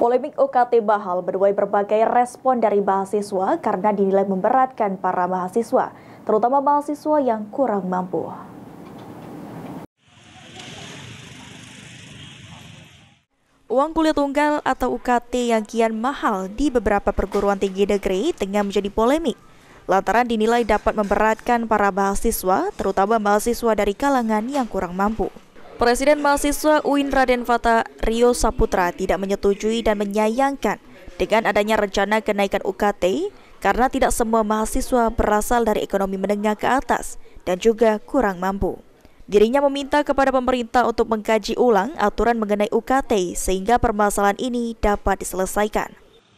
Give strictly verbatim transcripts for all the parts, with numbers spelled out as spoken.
Polemik U K T mahal menuai berbagai respon dari mahasiswa karena dinilai memberatkan para mahasiswa, terutama mahasiswa yang kurang mampu. Uang kuliah tunggal atau U K T yang kian mahal di beberapa perguruan tinggi negeri tengah menjadi polemik, lantaran dinilai dapat memberatkan para mahasiswa, terutama mahasiswa dari kalangan yang kurang mampu. Presiden mahasiswa U I N Raden Fatah Rio Saputra tidak menyetujui dan menyayangkan dengan adanya rencana kenaikan U K T karena tidak semua mahasiswa berasal dari ekonomi menengah ke atas dan juga kurang mampu. Dirinya meminta kepada pemerintah untuk mengkaji ulang aturan mengenai U K T sehingga permasalahan ini dapat diselesaikan.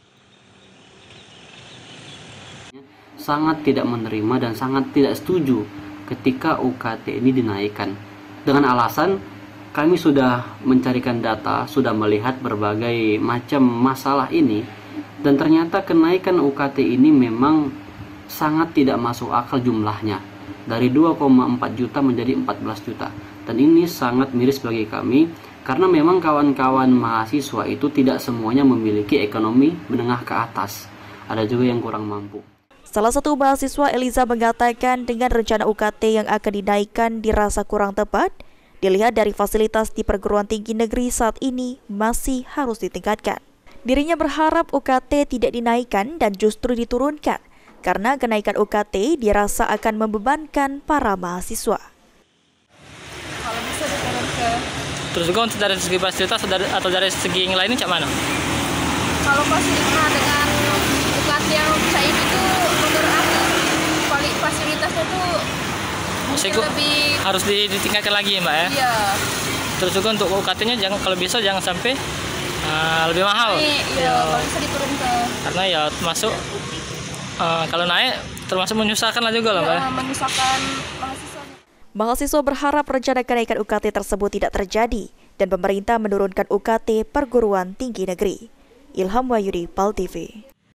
Sangat tidak menerima dan sangat tidak setuju ketika U K T ini dinaikkan. Dengan alasan kami sudah mencarikan data, sudah melihat berbagai macam masalah ini, dan ternyata kenaikan U K T ini memang sangat tidak masuk akal jumlahnya, dari dua koma empat juta menjadi empat belas juta. Dan ini sangat miris bagi kami, karena memang kawan-kawan mahasiswa itu tidak semuanya memiliki ekonomi menengah ke atas, ada juga yang kurang mampu. Salah satu mahasiswa Eliza mengatakan dengan rencana U K T yang akan dinaikkan dirasa kurang tepat, dilihat dari fasilitas di perguruan tinggi negeri saat ini masih harus ditingkatkan. Dirinya berharap U K T tidak dinaikkan dan justru diturunkan, karena kenaikan U K T dirasa akan membebankan para mahasiswa. Kalau bisa diturun ke... Terus juga untuk dari segi fasilitas atau dari segi yang lainnya cak mana? Kalau fasilitas dengan U K T yang saya itu menurut aku fasilitasnya tuh mungkin lebih harus ditingkatkan lagi ya Mbak ya? Iya. Terus juga untuk U K T-nya jangan, kalau bisa jangan sampai uh, lebih mahal. Iya, ya. Kalau bisa diturunkan. Karena ya masuk uh, kalau naik termasuk menyusahkan lah juga lah Mbak. Ya, menyusahkan mahasiswa. Mahasiswa berharap rencana kenaikan U K T tersebut tidak terjadi dan pemerintah menurunkan U K T perguruan tinggi negeri. Ilham Wahyudi, Pal T V.